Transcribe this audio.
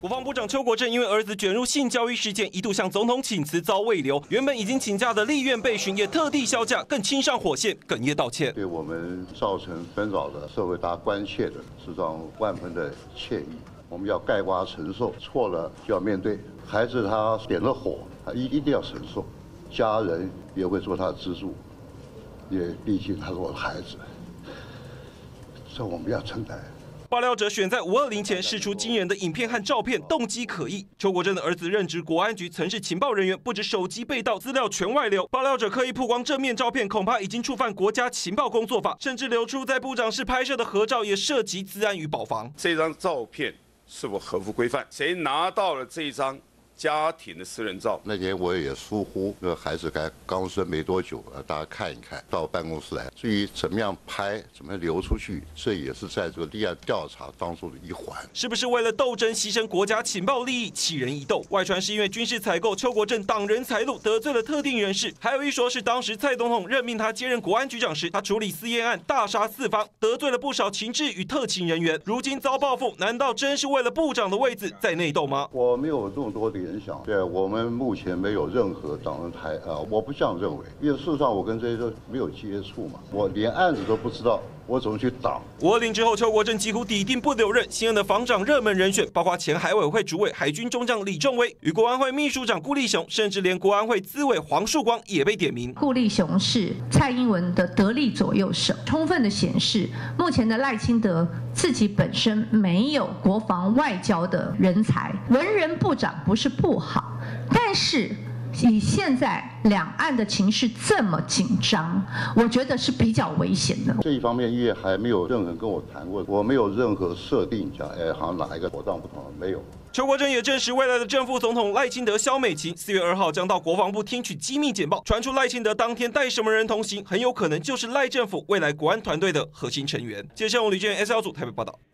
国防部长邱国正因为儿子卷入性交易事件，一度向总统请辞遭未留。原本已经请假的立院备询也特地销假，更亲上火线，哽咽道歉。 对我们造成纷扰的社会大家关切的，是让万分的歉意。我们要概括承受，错了就要面对。孩子他点了火，他一定要承受，家人也会做他的支柱，也毕竟他是我的孩子，这我们要承担。 爆料者选在520前释出惊人的影片和照片，动机可疑。邱国正的儿子任职国安局，曾是情报人员，不止手机被盗，资料全外流。爆料者刻意曝光正面照片，恐怕已经触犯国家情报工作法，甚至流出在部长室拍摄的合照，也涉及资安与保防。 这张照片是否合乎规范？谁拿到了这一张家庭的私人照？ 那天我也疏忽，那个孩子刚生没多久，大家看一看，到办公室来。至于怎么样拍，怎么样流出去，这也是在这个立案调查当中的一环。 是不是为了斗争牺牲国家情报利益，杞人疑窦？外传是因为军事采购，邱国正挡人财路，得罪了特定人士。还有一说是当时蔡总统任命他接任国安局长时，他处理私烟案，大杀四方，得罪了不少情治与特勤人员。如今遭报复，难道真是为了部长的位子在内斗吗？ 我没有这么多联想，对我们目前没有任何党人台我不这样认为，因为事实上我跟这些都没有接触嘛，我连案子都不知道。 我怎么去挡 ？520之后，邱国正几乎抵定不留任，新任的防长热门人选包括前海委会主委海军中将李仲威与国安会秘书长顾立雄，甚至连国安会资委黄树光也被点名。 顾立雄是蔡英文的得力左右手，充分的显示目前的赖清德自己本身没有国防外交的人才，文人部长不是不好，但是。 以现在两岸的情势这么紧张，我觉得是比较危险的。 这一方面，因为还没有任何人跟我谈过，我没有任何设定讲，好像哪一个妥当不妥当，没有。 邱国正也证实，未来的正副总统赖清德萧美琴4月2号将到国防部听取机密简报，传出赖清德当天带什么人同行，很有可能就是赖政府未来国安团队的核心成员。记者李俊 SL 组台北报道。